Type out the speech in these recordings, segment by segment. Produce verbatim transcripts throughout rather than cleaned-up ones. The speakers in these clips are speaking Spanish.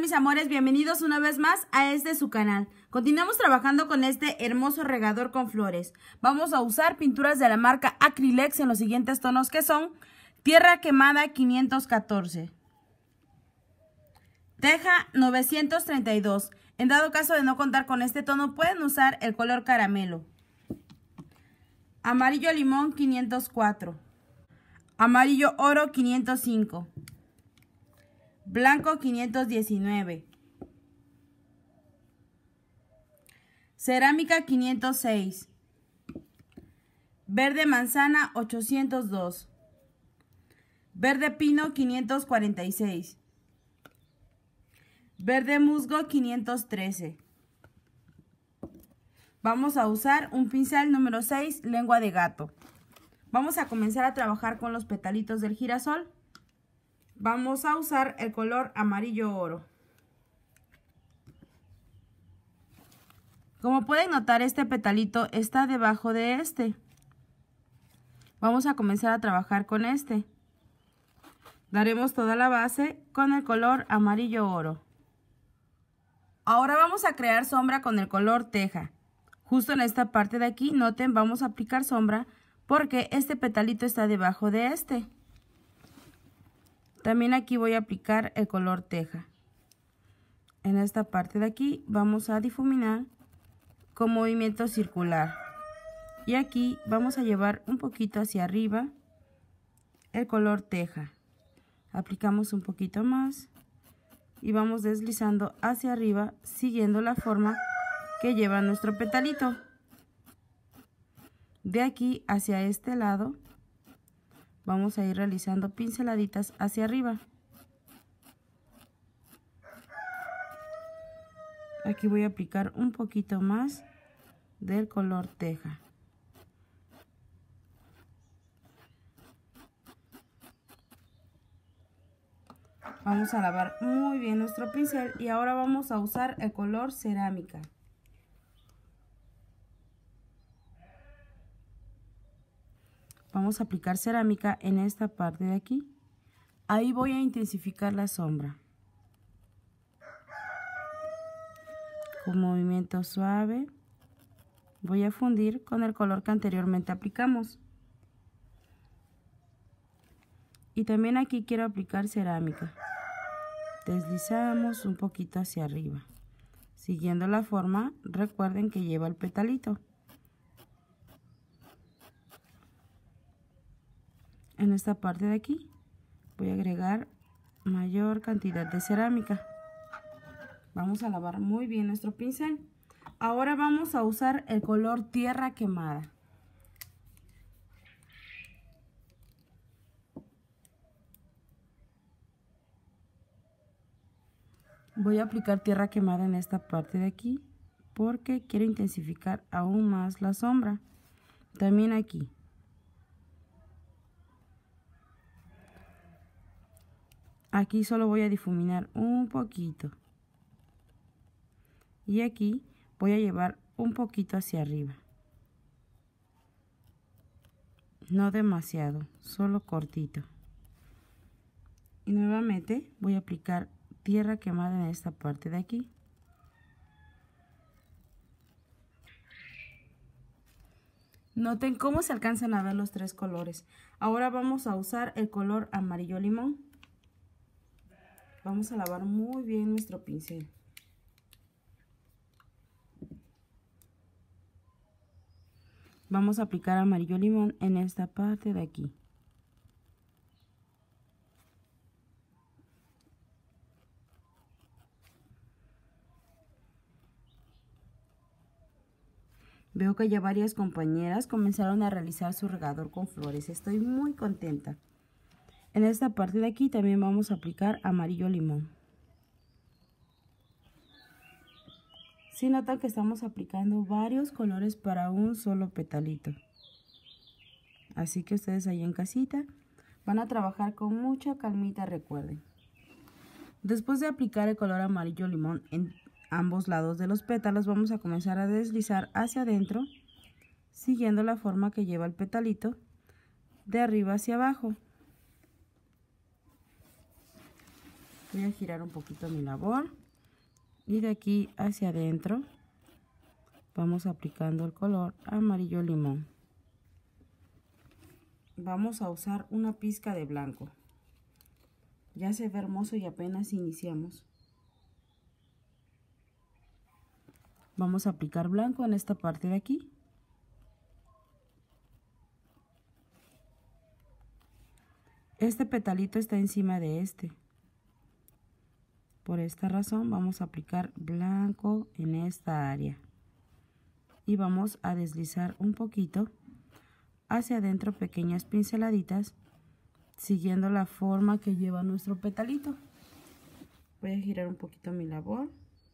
mis amores? Bienvenidos una vez más a este su canal. Continuamos trabajando con este hermoso regador con flores. Vamos a usar pinturas de la marca Acrylex en los siguientes tonos que son Tierra Quemada quinientos catorce, Teja novecientos treinta y dos. En dado caso de no contar con este tono, pueden usar el color caramelo. Amarillo limón quinientos cuatro, Amarillo oro quinientos cinco, Blanco quinientos diecinueve, Cerámica quinientos seis, Verde manzana ochocientos dos, Verde pino quinientos cuarenta y seis, Verde musgo quinientos trece. Vamos a usar un pincel número seis, lengua de gato. Vamos a comenzar a trabajar con los petalitos del girasol. Vamos a usar el color amarillo oro. Como pueden notar, este petalito está debajo de este. Vamos a comenzar a trabajar con este. Daremos toda la base con el color amarillo oro. Ahora vamos a crear sombra con el color teja. Justo en esta parte de aquí, noten, vamos a aplicar sombra porque este petalito está debajo de este. También aquí voy a aplicar el color teja. En esta parte de aquí vamos a difuminar con movimiento circular. Y aquí vamos a llevar un poquito hacia arriba el color teja. Aplicamos un poquito más y vamos deslizando hacia arriba siguiendo la forma que lleva nuestro petalito. De aquí hacia este lado vamos a ir realizando pinceladitas hacia arriba. Aquí voy a aplicar un poquito más del color teja. Vamos a lavar muy bien nuestro pincel y ahora vamos a usar el color cerámica. Vamos a aplicar cerámica en esta parte de aquí. Ahí voy a intensificar la sombra. Con movimiento suave voy a fundir con el color que anteriormente aplicamos. Y también aquí quiero aplicar cerámica. Deslizamos un poquito hacia arriba, siguiendo la forma, recuerden que lleva el petalito. En esta parte de aquí voy a agregar mayor cantidad de cerámica. Vamos a lavar muy bien nuestro pincel. Ahora vamos a usar el color tierra quemada. Voy a aplicar tierra quemada en esta parte de aquí porque quiero intensificar aún más la sombra. También aquí. Aquí solo voy a difuminar un poquito. Y aquí voy a llevar un poquito hacia arriba. No demasiado, solo cortito. Y nuevamente voy a aplicar tierra quemada en esta parte de aquí. Noten cómo se alcanzan a ver los tres colores. Ahora vamos a usar el color amarillo limón. Vamos a lavar muy bien nuestro pincel. Vamos a aplicar amarillo limón en esta parte de aquí. Veo que ya varias compañeras comenzaron a realizar su regador con flores. Estoy muy contenta. En esta parte de aquí también vamos a aplicar amarillo limón. Si notan que estamos aplicando varios colores para un solo petalito. Así que ustedes ahí en casita van a trabajar con mucha calmita, recuerden. Después de aplicar el color amarillo limón en ambos lados de los pétalos, vamos a comenzar a deslizar hacia adentro, siguiendo la forma que lleva el petalito de arriba hacia abajo. Voy a girar un poquito mi labor y de aquí hacia adentro vamos aplicando el color amarillo limón. Vamos a usar una pizca de blanco. Ya se ve hermoso y apenas iniciamos. Vamos a aplicar blanco en esta parte de aquí. Este petalito está encima de este. Por esta razón vamos a aplicar blanco en esta área. Y vamos a deslizar un poquito hacia adentro, pequeñas pinceladitas, siguiendo la forma que lleva nuestro petalito. Voy a girar un poquito mi labor.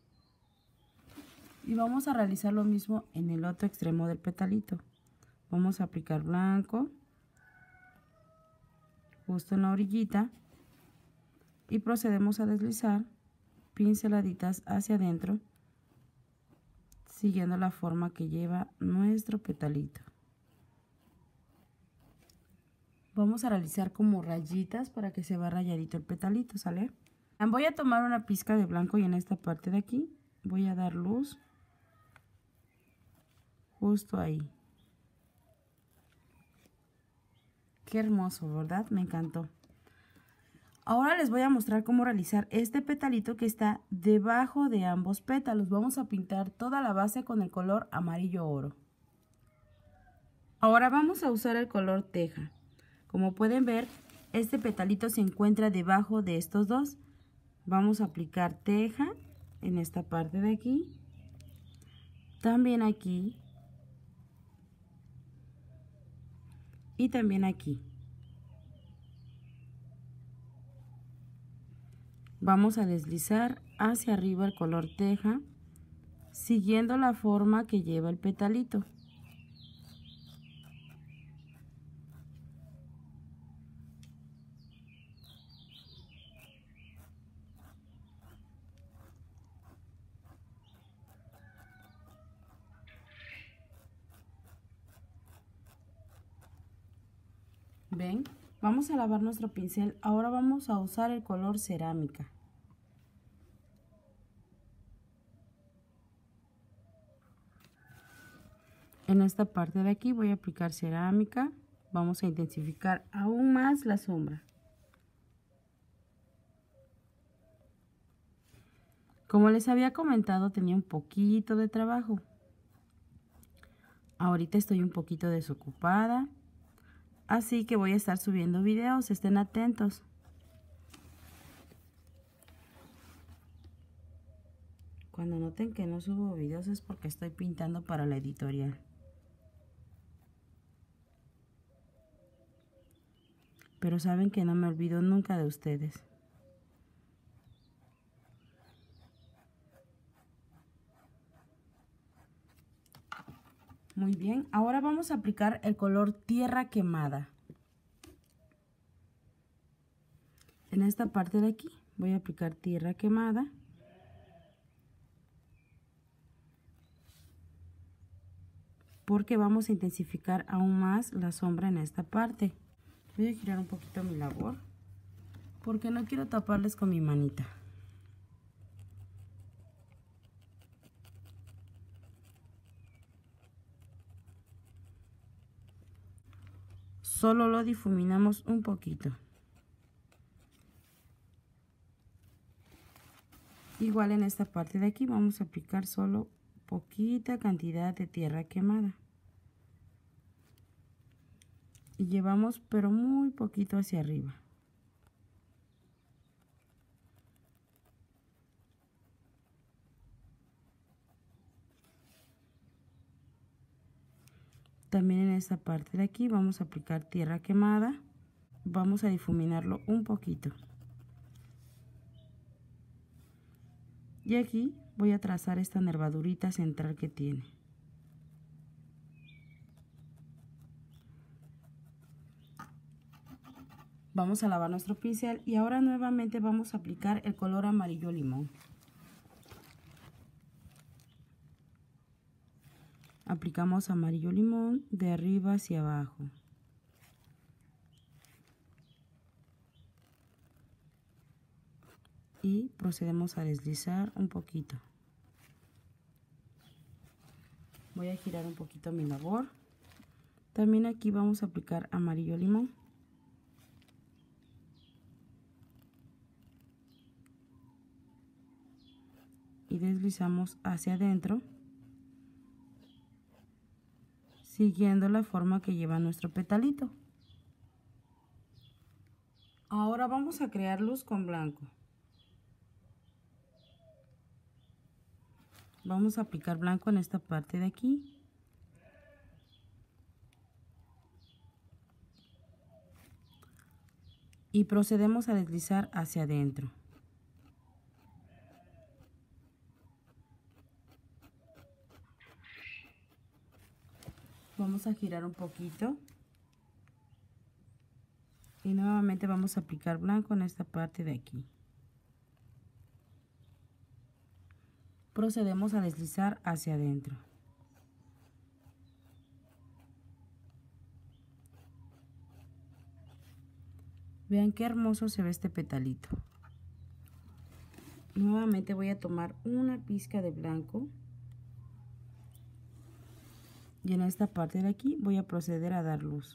Y vamos a realizar lo mismo en el otro extremo del petalito. Vamos a aplicar blanco justo en la orillita y procedemos a deslizar pinceladitas hacia adentro, siguiendo la forma que lleva nuestro petalito. Vamos a realizar como rayitas para que se vea rayadito el petalito, ¿sale? Voy a tomar una pizca de blanco y en esta parte de aquí voy a dar luz justo ahí. Qué hermoso, ¿verdad? Me encantó. Ahora les voy a mostrar cómo realizar este petalito que está debajo de ambos pétalos. Vamos a pintar toda la base con el color amarillo oro. Ahora vamos a usar el color teja. Como pueden ver, este petalito se encuentra debajo de estos dos. Vamos a aplicar teja en esta parte de aquí. También aquí. Y también aquí. Vamos a deslizar hacia arriba el color teja, siguiendo la forma que lleva el petalito. ¿Ven? Vamos a lavar nuestro pincel. Ahora vamos a usar el color cerámica. En esta parte de aquí voy a aplicar cerámica. Vamos a intensificar aún más la sombra. Como les había comentado, tenía un poquito de trabajo. Ahorita estoy un poquito desocupada. Así que voy a estar subiendo videos, estén atentos. Cuando noten que no subo videos es porque estoy pintando para la editorial. Pero saben que no me olvido nunca de ustedes. Muy bien, ahora vamos a aplicar el color tierra quemada. En esta parte de aquí voy a aplicar tierra quemada. Porque vamos a intensificar aún más la sombra en esta parte. Voy a girar un poquito mi labor porque no quiero taparles con mi manita. Solo lo difuminamos un poquito. Igual en esta parte de aquí vamos a aplicar solo poquita cantidad de tierra quemada. Y llevamos pero muy poquito hacia arriba. También en esta parte de aquí vamos a aplicar tierra quemada. Vamos a difuminarlo un poquito. Y aquí voy a trazar esta nervadurita central que tiene. Vamos a lavar nuestro pincel y ahora nuevamente vamos a aplicar el color amarillo limón. Aplicamos amarillo limón de arriba hacia abajo. y procedemos a deslizar un poquito. Voy a girar un poquito mi labor. También aquí vamos a aplicar amarillo limón. Y deslizamos hacia adentro, siguiendo la forma que lleva nuestro petalito. Ahora vamos a crear luz con blanco. Vamos a aplicar blanco en esta parte de aquí. Y procedemos a deslizar hacia adentro. Vamos a girar un poquito. Y nuevamente vamos a aplicar blanco en esta parte de aquí. Procedemos a deslizar hacia adentro. Vean qué hermoso se ve este petalito. Nuevamente voy a tomar una pizca de blanco. Y en esta parte de aquí voy a proceder a dar luz.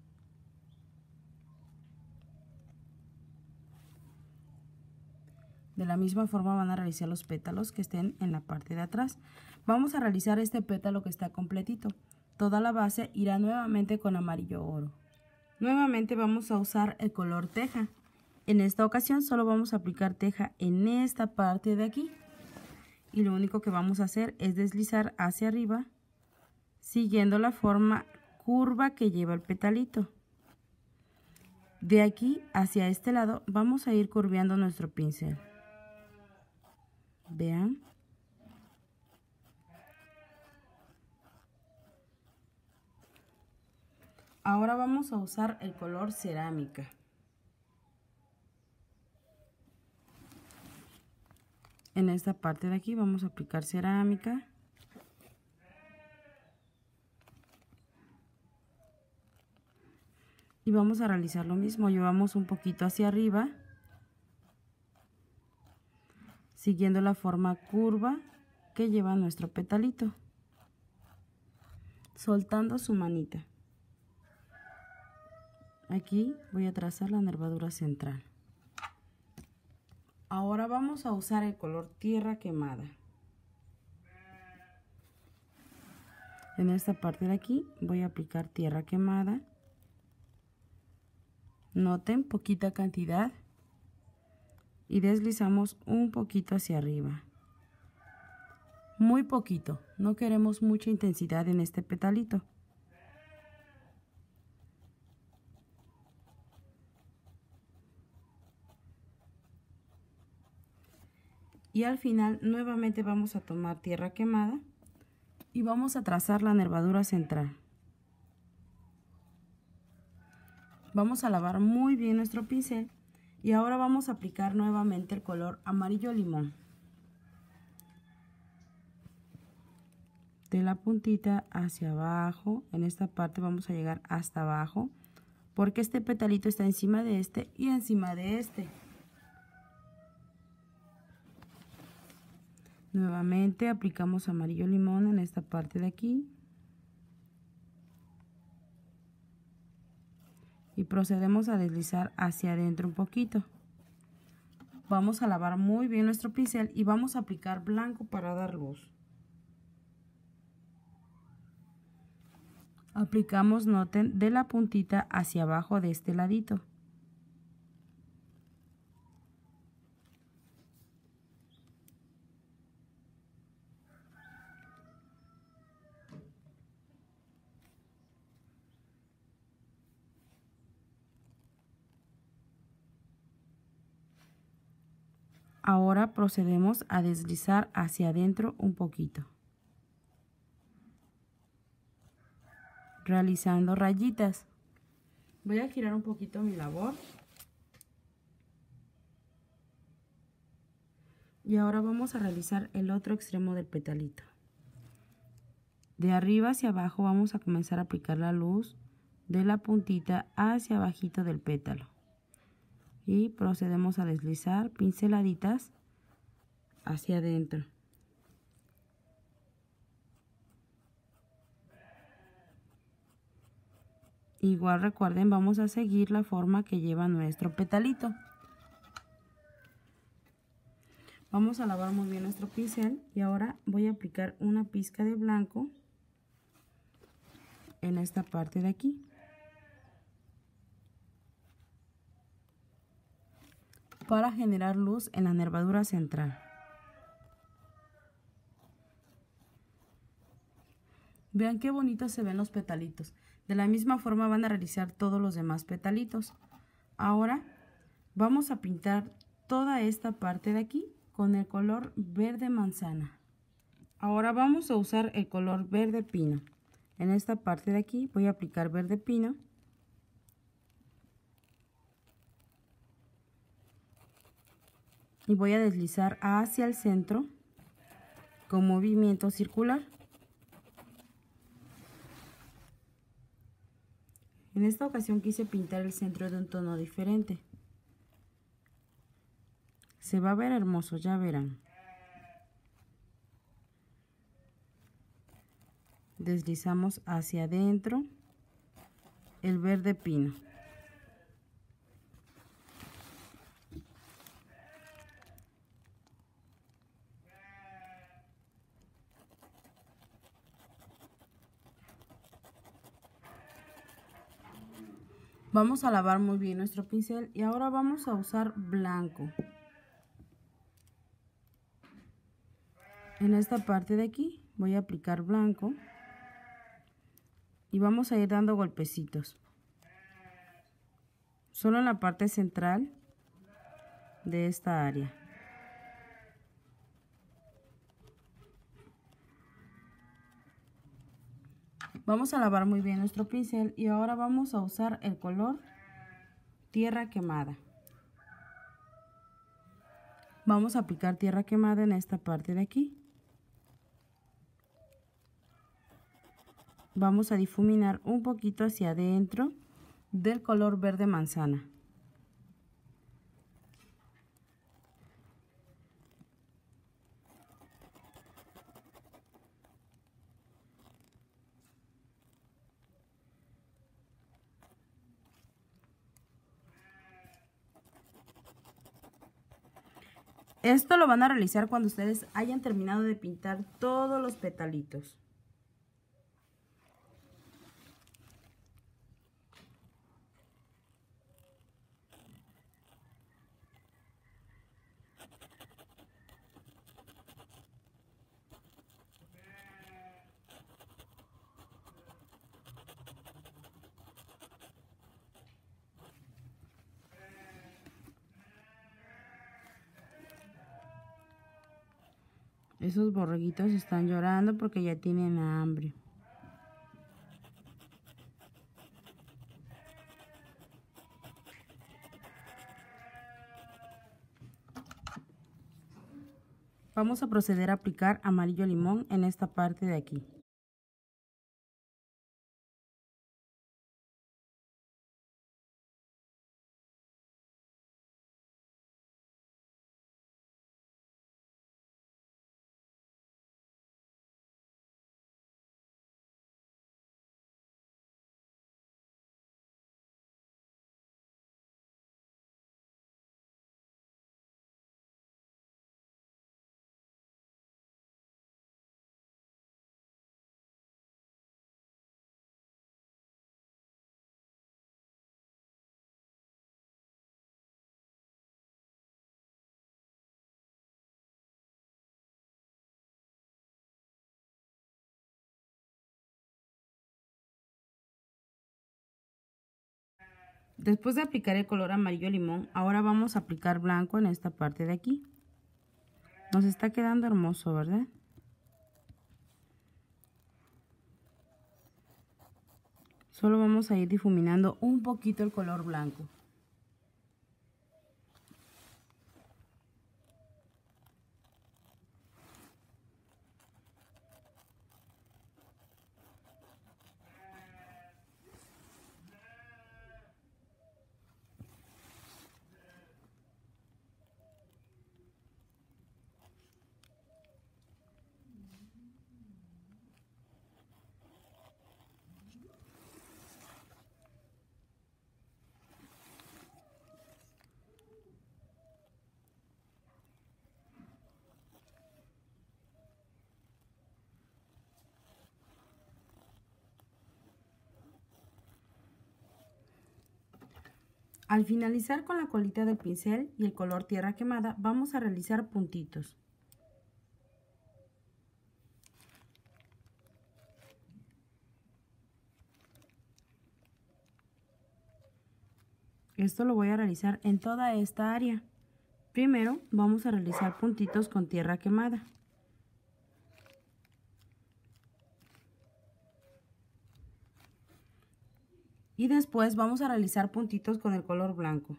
De la misma forma van a realizar los pétalos que estén en la parte de atrás. Vamos a realizar este pétalo que está completito. Toda la base irá nuevamente con amarillo oro. Nuevamente vamos a usar el color teja. En esta ocasión solo vamos a aplicar teja en esta parte de aquí. Y lo único que vamos a hacer es deslizar hacia arriba, siguiendo la forma curva que lleva el petalito. De aquí hacia este lado vamos a ir curveando nuestro pincel. Vean. Ahora vamos a usar el color cerámica. En esta parte de aquí vamos a aplicar cerámica. Y vamos a realizar lo mismo, llevamos un poquito hacia arriba, siguiendo la forma curva que lleva nuestro petalito, soltando su manita. Aquí voy a trazar la nervadura central. Ahora vamos a usar el color tierra quemada. En esta parte de aquí voy a aplicar tierra quemada. Noten, poquita cantidad. Y deslizamos un poquito hacia arriba. Muy poquito, no queremos mucha intensidad en este petalito. Y al final nuevamente vamos a tomar tierra quemada y vamos a trazar la nervadura central. Vamos a lavar muy bien nuestro pincel y ahora vamos a aplicar nuevamente el color amarillo limón. De la puntita hacia abajo, en esta parte vamos a llegar hasta abajo, porque este petalito está encima de este y encima de este. Nuevamente aplicamos amarillo limón en esta parte de aquí. Y procedemos a deslizar hacia adentro un poquito. Vamos a lavar muy bien nuestro pincel y vamos a aplicar blanco para dar luz. Aplicamos, noten, de la puntita hacia abajo de este ladito. Ahora procedemos a deslizar hacia adentro un poquito, realizando rayitas. Voy a girar un poquito mi labor. Y ahora vamos a realizar el otro extremo del petalito. De arriba hacia abajo vamos a comenzar a aplicar la luz de la puntita hacia abajito del pétalo. y procedemos a deslizar pinceladitas hacia adentro. Igual recuerden, vamos a seguir la forma que lleva nuestro petalito. Vamos a lavar muy bien nuestro pincel y ahora voy a aplicar una pizca de blanco en esta parte de aquí. Para generar luz en la nervadura central. Vean qué bonitos se ven los petalitos. De la misma forma van a realizar todos los demás petalitos. Ahora vamos a pintar toda esta parte de aquí con el color verde manzana. Ahora vamos a usar el color verde pino. En esta parte de aquí voy a aplicar verde pino. Y voy a deslizar hacia el centro con movimiento circular. En esta ocasión quise pintar el centro de un tono diferente. Se va a ver hermoso, ya verán. Deslizamos hacia adentro el verde pino. Vamos a lavar muy bien nuestro pincel y ahora vamos a usar blanco. En esta parte de aquí voy a aplicar blanco y vamos a ir dando golpecitos. Solo en la parte central de esta área. Vamos a lavar muy bien nuestro pincel y ahora vamos a usar el color tierra quemada. Vamos a aplicar tierra quemada en esta parte de aquí. Vamos a difuminar un poquito hacia adentro del color verde manzana. Esto lo van a realizar cuando ustedes hayan terminado de pintar todos los petalitos. Esos borreguitos están llorando porque ya tienen hambre. Vamos a proceder a aplicar amarillo limón en esta parte de aquí. Después de aplicar el color amarillo limón, ahora vamos a aplicar blanco en esta parte de aquí. Nos está quedando hermoso, ¿verdad? Solo vamos a ir difuminando un poquito el color blanco. Al finalizar con la colita del pincel y el color tierra quemada, vamos a realizar puntitos. Esto lo voy a realizar en toda esta área. Primero vamos a realizar puntitos con tierra quemada. Y después vamos a realizar puntitos con el color blanco.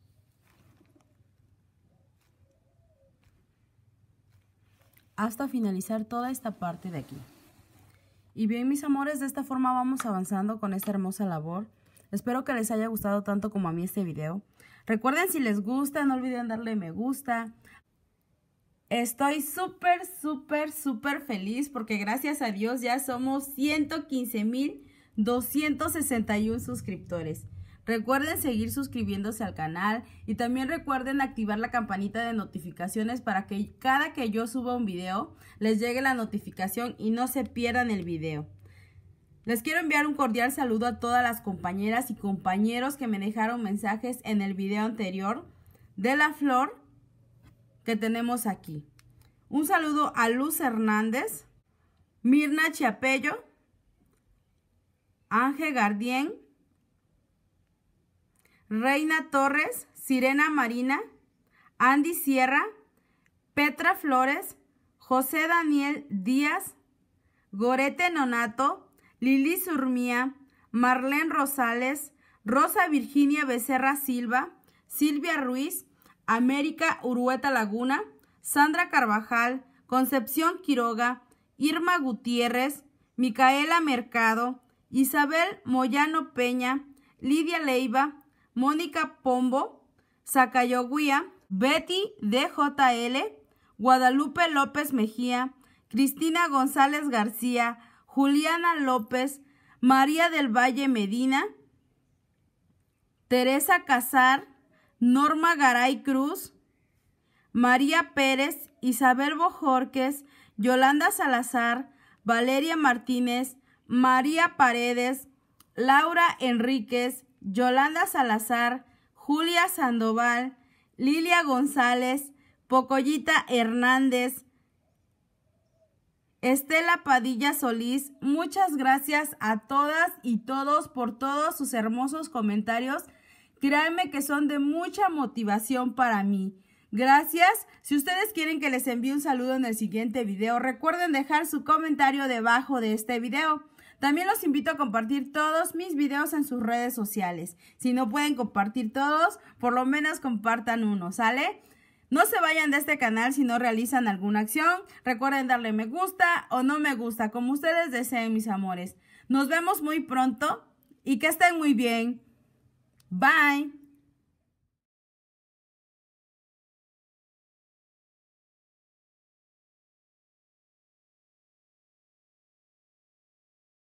Hasta finalizar toda esta parte de aquí. Y bien, mis amores, de esta forma vamos avanzando con esta hermosa labor. Espero que les haya gustado tanto como a mí este video. Recuerden, si les gusta, no olviden darle me gusta. Estoy súper, súper, súper feliz porque gracias a Dios ya somos ciento quince mil doscientos sesenta y uno suscriptores. Recuerden seguir suscribiéndose al canal y también recuerden activar la campanita de notificaciones para que cada que yo suba un video les llegue la notificación y no se pierdan el video. Les quiero enviar un cordial saludo a todas las compañeras y compañeros que me dejaron mensajes en el video anterior de la flor que tenemos aquí. Un saludo a Luz Hernández, Mirna Chiapello, Ángel Gardien, Reina Torres, Sirena Marina, Andy Sierra, Petra Flores, José Daniel Díaz, Gorete Nonato, Lili Surmía, Marlene Rosales, Rosa Virginia Becerra Silva, Silvia Ruiz, América Urueta Laguna, Sandra Carvajal, Concepción Quiroga, Irma Gutiérrez, Micaela Mercado, Isabel Moyano Peña, Lidia Leiva, Mónica Pombo, Zacayoguía, Betty D J L, Guadalupe López Mejía, Cristina González García, Juliana López, María del Valle Medina, Teresa Casar, Norma Garay Cruz, María Pérez, Isabel Bojorques, Yolanda Salazar, Valeria Martínez, María Paredes, Laura Enríquez, Yolanda Salazar, Julia Sandoval, Lilia González, Pocoyita Hernández, Estela Padilla Solís. Muchas gracias a todas y todos por todos sus hermosos comentarios. Créanme que son de mucha motivación para mí. Gracias. Si ustedes quieren que les envíe un saludo en el siguiente video, recuerden dejar su comentario debajo de este video. También los invito a compartir todos mis videos en sus redes sociales. Si no pueden compartir todos, por lo menos compartan uno, ¿sale? No se vayan de este canal si no realizan alguna acción. Recuerden darle me gusta o no me gusta, como ustedes deseen, mis amores. Nos vemos muy pronto y que estén muy bien. Bye.